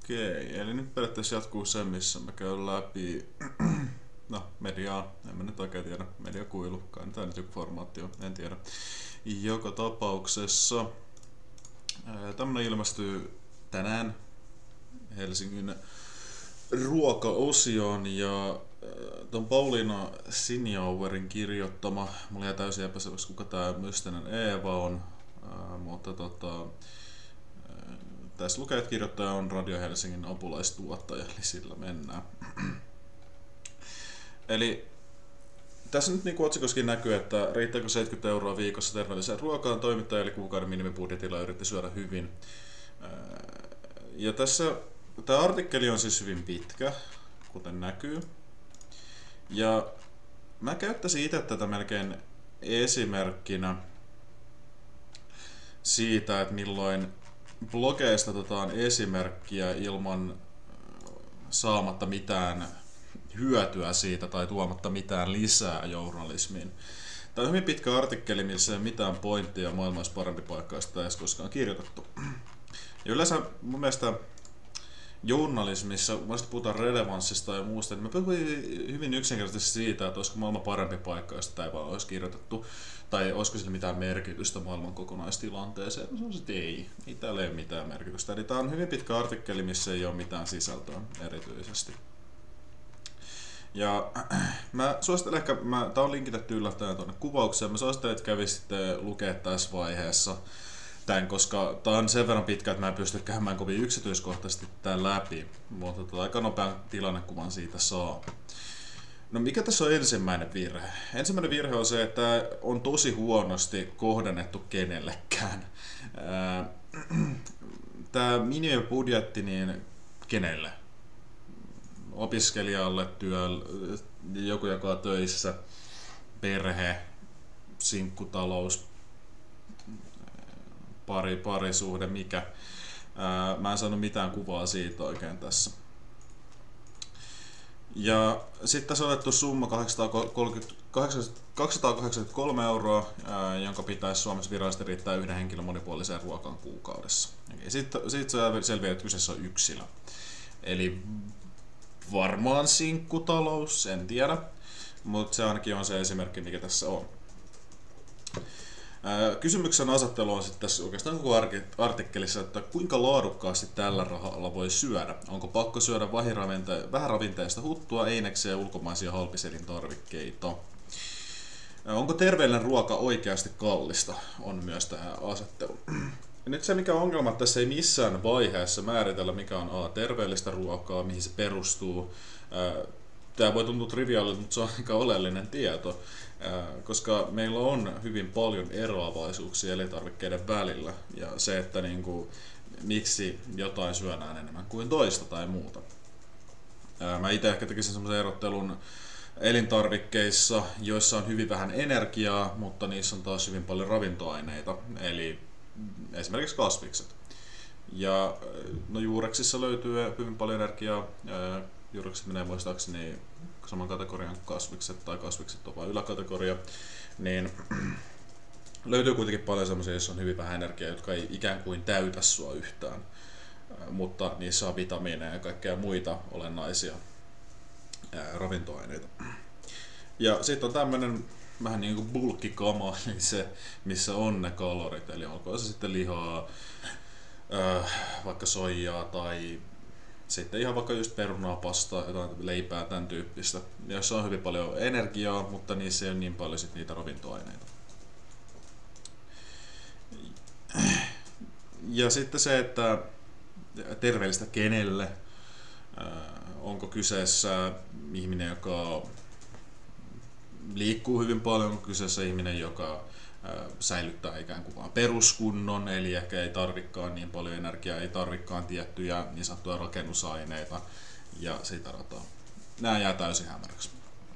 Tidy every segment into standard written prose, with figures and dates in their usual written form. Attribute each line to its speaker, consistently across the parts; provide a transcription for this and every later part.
Speaker 1: Okei, eli nyt periaatteessa jatkuu se, missä mä käyn läpi mediaa, en mä nyt oikein tiedä, mediakuilu, kai tää nyt joku formaatti on, en tiedä. Joka tapauksessa tämmönen ilmestyy tänään Helsingin ruokaosioon ja ton Pauliina Sinjauerin kirjoittama, mulla jäi täysin epäselväksi kuka tää mystinen Eeva on, mutta tässä lukee, että kirjoittaja on Radio Helsingin apulaistuottaja, eli sillä mennään. Eli tässä nyt niin kuin otsikossakin näkyy, että riittääkö 70 € viikossa terveelliseen ruokaan, toimittaja eli kuukauden minimibudjetilla yritti syödä hyvin. Ja tässä tämä artikkeli on siis hyvin pitkä, kuten näkyy. Ja mä käyttäisin itse tätä melkein esimerkkinä siitä, että milloin blogeista otetaan esimerkkiä ilman saamatta mitään hyötyä siitä tai tuomatta mitään lisää journalismiin. Tämä on hyvin pitkä artikkeli, missä ei ole mitään pointtia maailman olisi parempi paikka, josta ei edes koskaan kirjoitettu. Ja yleensä mun mielestä journalismissa, kun puhutaan relevanssista ja muusta, niin mä puhun hyvin yksinkertaisesti siitä, että olisiko maailman parempi paikka, josta ei vaan olisi kirjoitettu, tai olisiko sillä mitään merkitystä maailman kokonaistilanteeseen. No se on se, että ei täällä ei ole mitään merkitystä. Eli tää on hyvin pitkä artikkeli, missä ei ole mitään sisältöä erityisesti. Ja mä suosittelen ehkä, tää on linkitetty yllättäen tuonne kuvaukseen, mä suosittelen, että kävisitte lukea tässä vaiheessa tän, koska tää on sen verran pitkä, että mä en pysty käymään kovin yksityiskohtaisesti tän läpi, mutta aika nopean tilannekuvan siitä saa. No mikä tässä on ensimmäinen virhe? Ensimmäinen virhe on se, että on tosi huonosti kohdennettu kenellekään. Tää minimibudjetti, niin kenelle? Opiskelijalle, joku joka on töissä, perhe, sinkkutalous, parisuhde, mikä. Mä en saanut mitään kuvaa siitä oikein tässä. Ja sitten tässä on otettu summa 283 €, jonka pitäisi Suomessa virallisesti riittää yhden henkilön monipuoliseen ruokaan kuukaudessa. Sitten selviää, että kyseessä on yksilö. Eli varmaan sinkkutalous, en tiedä, mutta se ainakin on se esimerkki, mikä tässä on. Kysymyksen asettelu on sitten tässä oikeastaan koko artikkelissa, että kuinka laadukkaasti tällä rahalla voi syödä. Onko pakko syödä vähäravinteista huttua, eineksiä ja ulkomaisia halpiselintarvikkeita? Onko terveellinen ruoka oikeasti kallista, on myös tämä asettelu. Ja nyt se mikä on ongelma, että tässä ei missään vaiheessa määritellä mikä on terveellistä ruokaa, mihin se perustuu. Tämä voi tuntua triviaalilta, mutta se on aika oleellinen tieto, koska meillä on hyvin paljon eroavaisuuksia elintarvikkeiden välillä ja se, että miksi jotain syödään enemmän kuin toista tai muuta. Mä itse ehkä tekisin semmoisen erottelun elintarvikkeissa, joissa on hyvin vähän energiaa, mutta niissä on taas hyvin paljon ravintoaineita, eli esimerkiksi kasvikset. Ja no juureksissa löytyy hyvin paljon energiaa. Juurekset menee muistaakseni saman kategorian kuin kasvikset, tai kasvikset on vain yläkategoria, niin löytyy kuitenkin paljon sellaisia, joissa on hyvin vähän energiaa, jotka ei ikään kuin täytä sua yhtään, mutta niissä on vitamiineja ja kaikkea muita olennaisia ravintoaineita. Ja sitten on tämmönen vähän niin kuin bulkkikama, eli se, missä on ne kalorit, eli onko se sitten lihaa, vaikka soijaa tai sitten ihan vaikka just perunaa, pastaa, jotain leipää, tämän tyyppistä, jossa on hyvin paljon energiaa, mutta niissä ei ole niin paljon sit niitä ravintoaineita. Ja sitten se, että terveellistä kenelle, onko kyseessä ihminen, joka liikkuu hyvin paljon, onko kyseessä ihminen, joka säilyttää ikään kuin vaan peruskunnon, eli ehkä ei tarvikaan niin paljon energiaa, ei tarvikaan tiettyjä niin sanottuja rakennusaineita ja sitä rataa. Nämä jää täysin hämäräksi.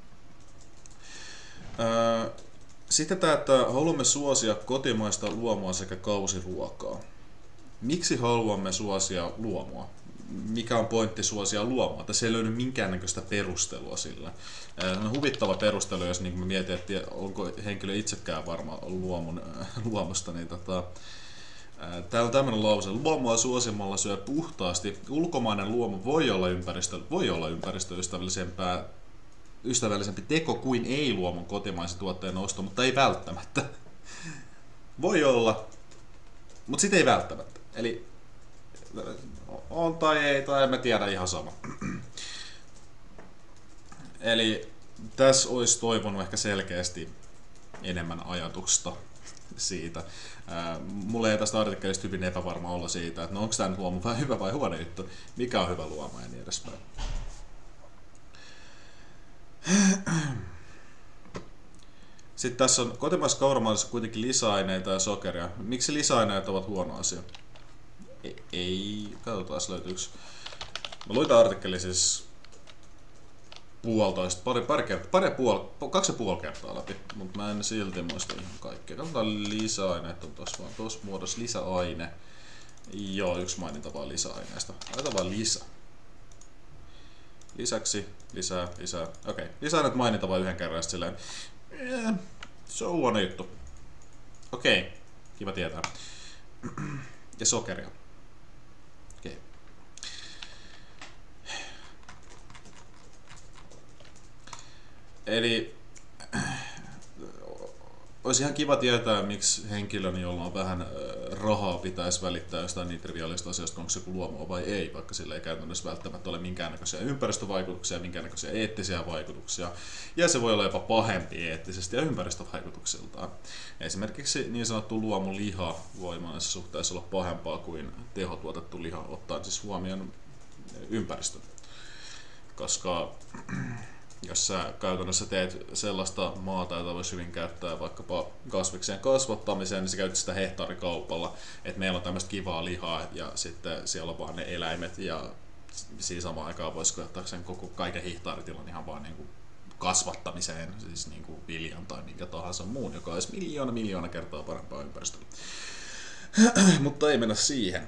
Speaker 1: Sitten tämä, että haluamme suosia kotimaista luomua sekä kausiruokaa. Miksi haluamme suosia luomua? Mikä on pointti suosia luomua? Tässä ei löydy minkäännäköistä perustelua sillä. On huvittava perustelu, jos niin mietin, että onko henkilö itsekään varma luomusta, niin Täällä on tämmönen lause. Luomua suosimalla syö puhtaasti. Ulkomainen luomu voi olla ympäristöystävällisempi teko kuin ei-luomun kotimaisen tuotteen osto, mutta ei välttämättä. Voi olla, mutta sit ei välttämättä. Eli on tai ei, tai en mä tiedä, ihan sama. Eli tässä olisi toivonut ehkä selkeästi enemmän ajatusta siitä. Mulle ei tästä artikkelista hyvin epävarma olla siitä, että no onko tämä nyt luomu vai hyvä vai huono juttu, mikä on hyvä luoma ja niin edespäin. Sitten tässä on kotimaisessa kauramaalissa kuitenkin lisäaineita ja sokeria. Miksi lisäaineet ovat huono asia? Ei, katsotaan löytyykö. Mä luin tämän artikkelin siis 2,5 kertaa läpi, mutta mä en silti muista ihan kaikkea. Katsotaan lisäaineet on tossa vaan, tossa muodossa lisäaine. Joo, yksi maininta vaan lisäaineesta. Laitetaan vaan lisä. Lisäksi, lisää. Okei, lisäaineet mainita vain yhden kerran ja silleen. Se on huono juttu. Okei, kiva tietää. Ja sokeria. Okei. Eli olisi ihan kiva tietää, miksi henkilön, jolla on vähän rahaa, pitäisi välittää jostain niin triviaalista asioista, onko se joku luomua vai ei, vaikka sillä ei käytännössä välttämättä ole minkäännäköisiä ympäristövaikutuksia, minkäännäköisiä eettisiä vaikutuksia, ja se voi olla jopa pahempi eettisesti ja ympäristövaikutuksiltaan. Esimerkiksi niin sanottu luomuliha voi monessa suhteessa olla pahempaa kuin tehotuotettu liha, ottaen siis huomioon ympäristön, koska jos sä käytännössä teet sellaista maata, jota voisi hyvin käyttää vaikkapa kasvikseen kasvattamiseen, niin sä käytät sitä hehtaarikaupalla, että meillä on tämmöistä kivaa lihaa ja sitten siellä on vaan ne eläimet ja siinä samaan aikaan voisi käyttää sen kaiken hehtaaritilan ihan vaan niin kuin kasvattamiseen, siis niin kuin viljan tai minkä tahansa muun, joka olisi miljoona kertaa parempaa ympäristöä. Mutta ei mennä siihen.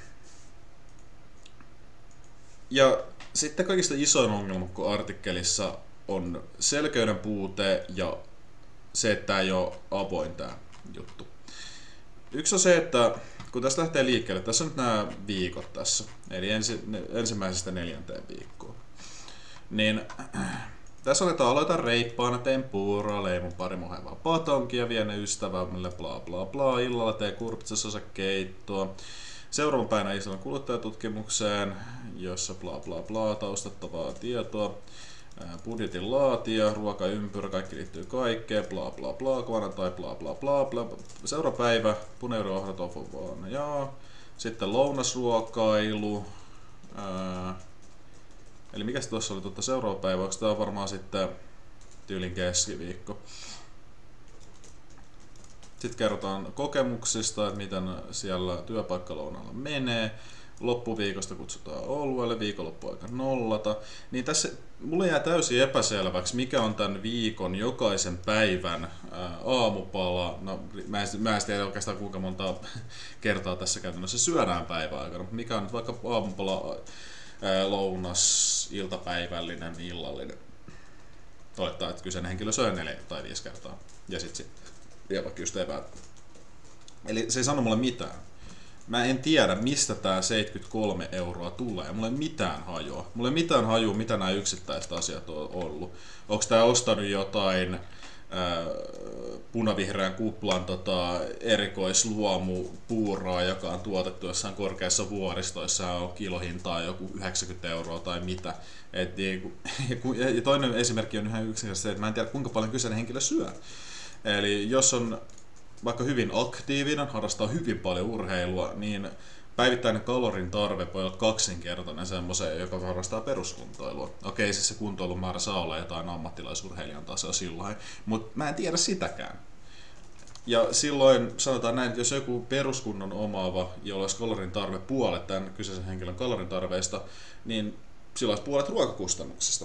Speaker 1: Ja sitten kaikista isoin ongelma koko artikkelissa on selkeyden puute ja se, että tämä ei ole avoin tämä juttu. Yksi on se, että kun tästä lähtee liikkeelle, tässä on nyt nämä viikot tässä, eli ensimmäisestä 4. viikkoon, niin tässä aloitetaan reippaana, tempura, leimun pari mohevaa patonkia, vie ne ystävämmille, bla bla bla, illalla tee kurpitsasosa keittoa. Seuraavan päivänä istutaan kuluttajatutkimukseen, jossa bla bla bla taustattavaa tietoa. Budjetin laatia, ruokaympyrä, kaikki liittyy kaikkeen, bla bla bla, kovanan tai bla bla bla bla. Seuraava päivä, puneurohra tofu vaan, joo. Sitten lounasruokailu. Eli mikäs tuossa oli seuraava päivä, onko tää varmaan sitten tyylin keskiviikko. Sitten kerrotaan kokemuksista, että miten siellä työpaikkalounalla menee. Loppuviikosta kutsutaan oluelle, viikonloppuaika nollata. Niin tässä mulle jää täysin epäselväksi, mikä on tämän viikon jokaisen päivän aamupala. No, mä en tiedä oikeastaan kuinka monta kertaa tässä käytännössä syödään päivän aikana. Mikä on nyt vaikka aamupala, lounas, iltapäivällinen, illallinen. Olettaa, että kyseinen henkilö syö 4 tai 5 kertaa. Ja sitten vielä vaikka just eväät. Eli se ei sano mulle mitään. Mä en tiedä, mistä tää 73 € tulee. Mulla ei mitään hajua. Mulla ei mitään hajua, mitä nämä yksittäiset asiat on ollut. Onko tää ostanut jotain punavihreän kuplan erikoisluomupuuroa, joka on tuotettu jossain korkeassa vuoristoissa, on kilohintaa joku 90 € tai mitä. Ja toinen esimerkki on ihan yksinkertaisesti se, että mä en tiedä, kuinka paljon kyseinen henkilö syö. Eli jos on vaikka hyvin aktiivinen, harrastaa hyvin paljon urheilua, niin päivittäinen kalorin tarve voi olla 2-kertainen semmoiseen, joka harrastaa peruskuntoilua. Okei, siis se kuntoilun määrä saa olla jotain ammattilaisurheilijan tasoa silloin, mutta mä en tiedä sitäkään. Ja silloin sanotaan näin, että jos joku peruskunnon omaava, jolla olisi kalorin tarve puolet tämän kyseisen henkilön kalorin tarveista, niin sillä olisi puolet ruokakustannuksista.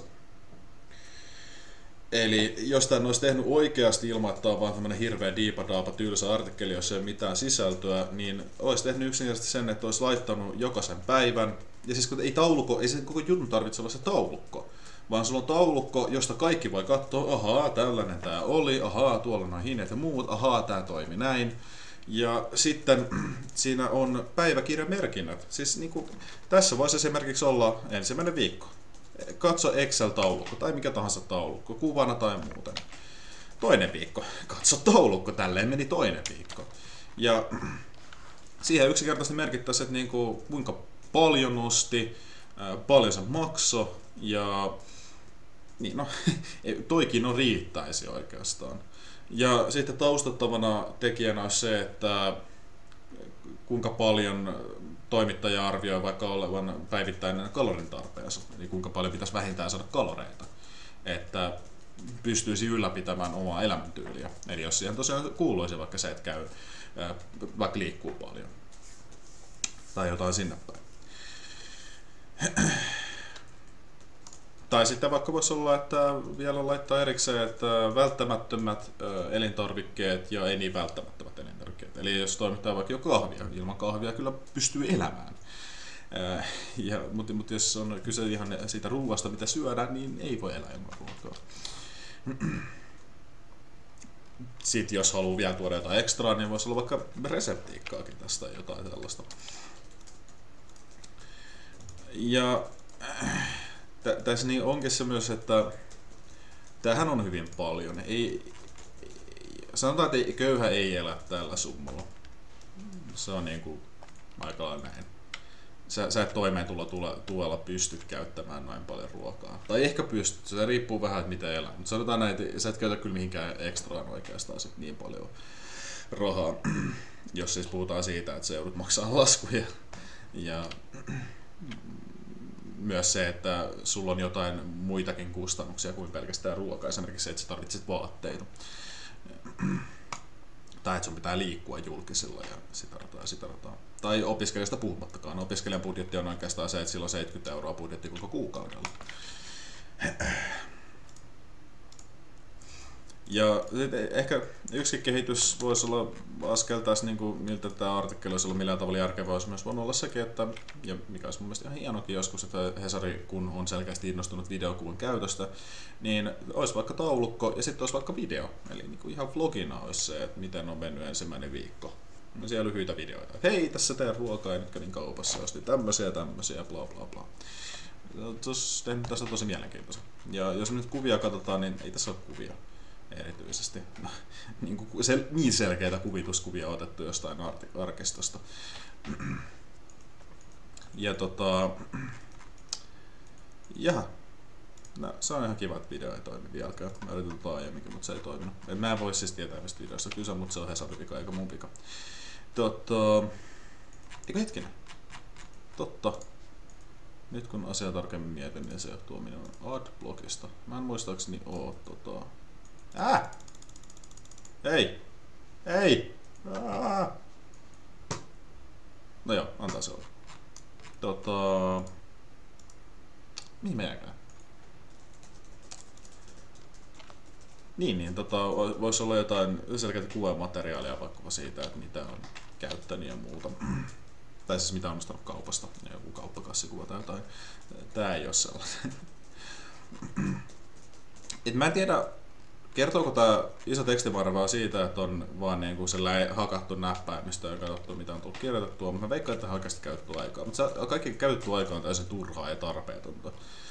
Speaker 1: Eli jos tämän olisi tehnyt oikeasti ilman, että on vaan tämmöinen hirveä diipadaapa tylsä artikkeli, jossa ei ole mitään sisältöä, niin olisi tehnyt yksinkertaisesti sen, että olisi laittanut jokaisen päivän. Ja siis kun ei se koko jutun tarvitse olla se taulukko, vaan sulla on taulukko, josta kaikki voi katsoa, ahaa, tällainen tää oli, ahaa, tuolla on hinnat ja muut, ahaa, tää toimi näin. Ja sitten siinä on päiväkirjamerkinnät. Siis niin kuin, tässä voisi esimerkiksi olla ensimmäinen viikko. Katso Excel-taulukko tai mikä tahansa taulukko, kuvana tai muuten. Toinen viikko. Katso taulukko, tälleen meni toinen viikko. Ja siihen yksinkertaisesti merkittäisi, että niin kuin, kuinka paljon nosti, paljon se maksoi ja niin no, toikin on riittäisi oikeastaan. Ja sitten taustattavana tekijänä on se, että kuinka paljon toimittaja arvioi vaikka olevan päivittäinen kalorin tarpeensa, eli kuinka paljon pitäisi vähintään saada kaloreita, että pystyisi ylläpitämään omaa elämäntyyliä. Eli jos siihen tosiaan kuuluisi vaikka se, että käy, vaikka liikkuu paljon tai jotain sinne päin. Tai sitten vaikka voisi olla, että vielä laittaa erikseen, että välttämättömät elintarvikkeet ja ei niin välttämättömät elintarvikkeet. Eli jos toimittaa vaikka jo kahvia, ilman kahvia kyllä pystyy elämään. Mutta jos on kyse ihan siitä ruuasta, mitä syödään, niin ei voi elää ilman ruokaa. Sitten jos haluaa vielä tuoda jotain ekstraa, niin voisi olla vaikka reseptiikkaakin tästä jotain tällaista. Ja tässä niin onkin se myös, että tämähän on hyvin paljon. Sanotaan, että köyhä ei elä tällä summalla. Se on niinku aika lailla näin. Sä et toimeentulotuella pysty käyttämään näin paljon ruokaa. Tai ehkä pystyt, se riippuu vähän, että mitä elää. Mutta sanotaan näin, että sä et käytä kyllä mihinkään ekstraan oikeastaan sit niin paljon rahaa. Jos siis puhutaan siitä, että sä joudut maksaa laskuja. Ja myös se, että sulla on jotain muitakin kustannuksia kuin pelkästään ruokaa. Esimerkiksi se, että sä tarvitset vaatteita. Tai että sun pitää liikkua julkisilla ja sitä rataa. Tai opiskelijasta puhumattakaan. Opiskelijan budjetti on oikeastaan se, että sillä on 70 € budjetti koko kuukaudella. Ja ehkä yksi kehitys voisi olla askel tässä, niin kuin, miltä tämä artikkeli olisi ollut millään tavalla järkevää, olisi myös voinut olla sekin, että, ja mikä olisi mun mielestä ihan hienokin joskus, että Hesari, kun on selkeästi innostunut videokuvan käytöstä, niin olisi vaikka taulukko ja sitten olisi vaikka video. Eli niin kuin ihan vlogina olisi se, että miten on mennyt ensimmäinen viikko. Ja siellä lyhyitä videoita. Hei, tässä teidän ruokaa, ja nyt kävin kaupassa, ostin tämmöisiä, bla bla bla. Tässä on tosi mielenkiintoista. Ja jos nyt kuvia katsotaan, niin ei tässä ole kuvia. Erityisesti niin selkeitä kuvituskuvia otettu jostain arkistosta. Ja se on ihan kiva, että video ei toimi vieläkään. Mä yritin aiemminkin, mutta se ei toiminut. Mä en voi siis tietää mistä videosta kyse, mutta se on Hesarin vika eikä mun vika. Eikö hetkinen? Totta. Nyt kun asiaa tarkemmin mietin, niin se johtuu minun adblockista. Mä en muistaakseni oo Ei! Ei! No joo, antaa se olla. Mihin meidänkään? Voisi olla jotain selkeää kuvamateriaalia vaikka siitä, että mitä on käyttänyt ja muuta. Tai siis mitä on ostanut kaupasta, joku kauppakassikuva tai jotain. Tää ei oo sellainen. Mä en tiedä, kertooko tää iso tekstimäärä vaan siitä, että on vaan niinku hakattu näppäimistä ja katsottu mitä on tullut kirjoitettua, mutta mä veikkaan, että on oikeasti käytetty aikaa. Mutta kaikki käytetty aika on täysin turhaa ja tarpeetonta.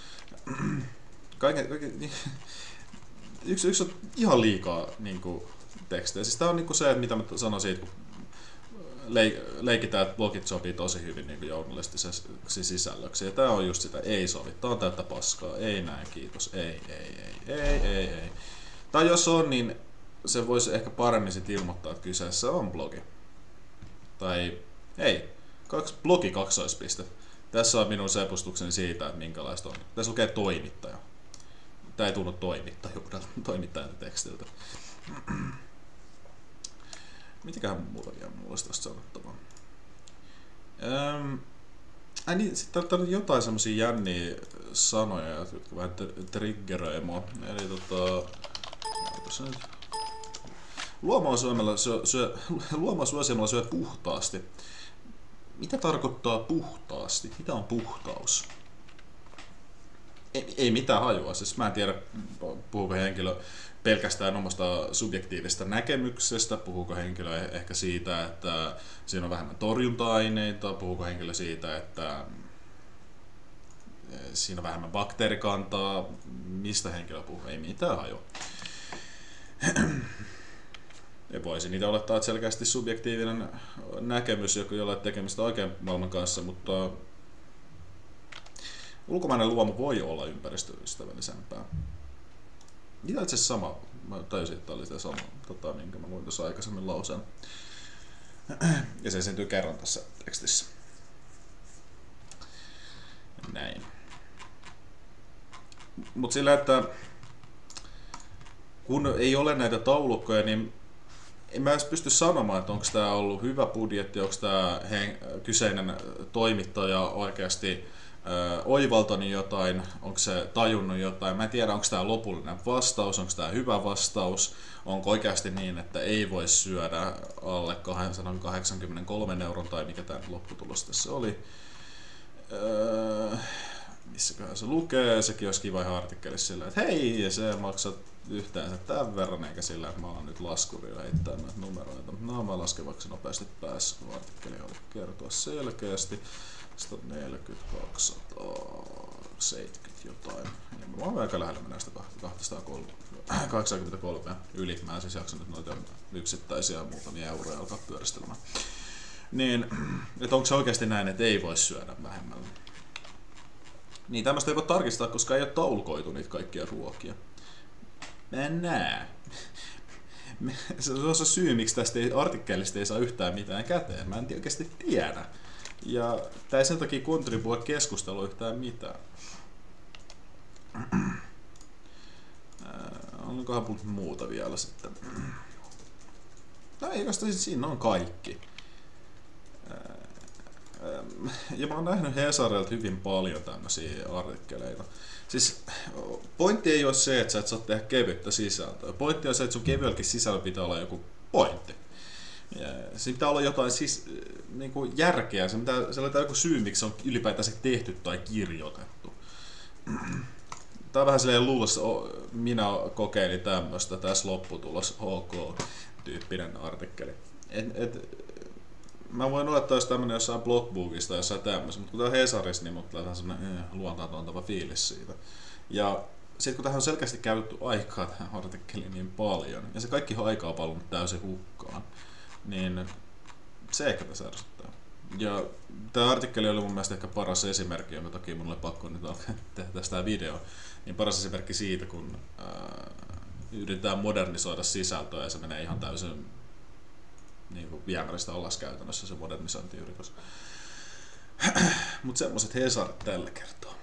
Speaker 1: Yksi on ihan liikaa niinku tekstejä. Siis tää on niinku se, mitä mä sanon siitä, kun leikitään, että blogit sopii tosi hyvin niin journalistiseksi sisällöksi. Ja tää on just sitä, ei sovi. Tää on täyttä paskaa. Ei näin, kiitos. Ei. Tai jos on, niin se voisi ehkä paremmin sit ilmoittaa, että kyseessä on blogi. Tai ei. Blogi kaksoispiste. Tässä on minun sepustukseni siitä, että minkälaista on. Tässä lukee toimittaja. Tää ei tunnu toimittajan tekstiltä. Mitäköhän muuta vielä mulla olisi tästä sanottavaa? Niin, sitten on jotain semmosia jänniä sanoja, jotka vähän triggeröi mua. Eli luomaa suosimalla syö puhtaasti. Mitä tarkoittaa puhtaasti? Mitä on puhtaus? ei mitään hajua. Siis mä en tiedä, puhuuko henkilö pelkästään omasta subjektiivisesta näkemyksestä, puhuuko henkilö ehkä siitä, että siinä on vähemmän torjunta-aineita, puhuuko henkilö siitä, että siinä on vähemmän bakteerikantaa, mistä henkilö puhuu, ei mitään hajua. Ja voisi niitä olettaa, että selkeästi subjektiivinen näkemys, jolla ei ole tekemistä oikean maailman kanssa, mutta ulkomainen luomu voi olla ympäristöystävällisempää. Mitä itse asiassa sama? Mä tajusin, että oli se sama, minkä mä luin tuossa aikaisemmin lauseen. Ja se esiintyy kerran tässä tekstissä. Näin. Mut sillä, että kun ei ole näitä taulukkoja, niin en mä edes pysty sanomaan, että onko tämä ollut hyvä budjetti, onko tämä kyseinen toimittaja oikeasti oivaltanut jotain, onko se tajunnut jotain. Mä en tiedä, onko tämä lopullinen vastaus, onko tämä hyvä vastaus, onko oikeasti niin, että ei voi syödä alle 283 euron tai mikä tämä lopputulos tässä oli. Missäköhän se lukee, sekin olisi kiva ihan artikkelissa sillä, että hei, se maksat yhteensä tämän verran, eikä sillä, että mä alan nyt laskurilla heittää näitä numeroita. No, mä lasken vaikka nopeasti päässä, kun artikkeli oli kertoa selkeästi. 140, 270 jotain. Ja mä oon aika lähellä mennä sitä 283 yli. Mä en siis jaksanut noita yksittäisiä muutamia euroja alkaa pyöristelemään. Niin, että onko se oikeasti näin, että ei voi syödä vähemmällä? Niin tämmöistä ei voi tarkistaa, koska ei ole taulukoitu niitä kaikkia ruokia. Mä en näe. Se on se syy, miksi tästä artikkelista ei saa yhtään mitään käteen. Mä en oikeasti tiedä. Ja tää ei sen takia kontribua keskustelua yhtään mitään. Onkohan muuta vielä sitten? No ei vasta, siinä on kaikki. Ja mä oon nähnyt Hesarilta hyvin paljon tämmösiä artikkeleita. Siis pointti ei ole se, että sä et saa tehdä kevyttä sisältöä. Pointti on se, että sun kevyelläkin sisällä pitää olla joku pointti. Siinä pitää olla jotain siis, niinku järkeä, se on joku syy, miksi se on ylipäätään se tehty tai kirjoitettu. Tää on vähän silleen luulossa, minä kokeilin tämmöstä, tässä lopputulos OK-tyyppinen artikkeli. Mä voin olettaa, jos tämmönen jossain blogbookista tai jossain tämmössä, mutta kun tää on Hesarissa, niin mut tulee vähän semmonen luontaantava fiilis siitä. Ja sit kun tähän on selkeästi käytetty aikaa tähän artikkeliin niin paljon, ja se kaikki aikaa on palannut täysin hukkaan, niin se ehkä tässä ärsyttää. Ja tää artikkeli oli mun mielestä ehkä paras esimerkki, jonka takia mun oli pakko nyt alkaa tehdä tästä video. Niin paras esimerkki siitä, kun yritetään modernisoida sisältöä ja se menee ihan täysin niin viemäristä alas käytännössä se modernisointiyritys. Mut semmoset Hesarit tällä kertaa.